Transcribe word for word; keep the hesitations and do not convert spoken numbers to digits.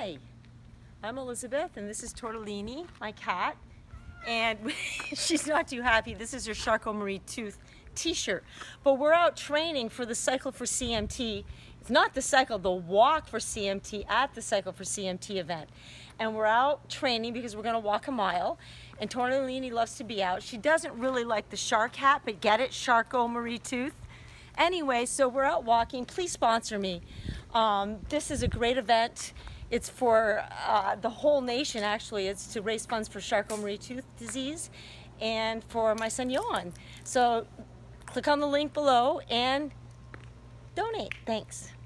Hi, I'm Elizabeth and this is Tortellini, my cat, and she's not too happy. This is her charcot-marie-tooth t-shirt, but we're out training for the Cycle for C M T. It's not the cycle, the walk for C M T at the Cycle for C M T event. And we're out training because we're gonna walk a mile, and Tortellini loves to be out. She doesn't really like the shark hat, but get it, charcot-marie-tooth. Anyway, so we're out walking. Please sponsor me. Um, this is a great event. It's for uh, the whole nation, actually. It's to raise funds for charcot-marie-tooth disease and for my son Johan. So click on the link below and donate. Thanks.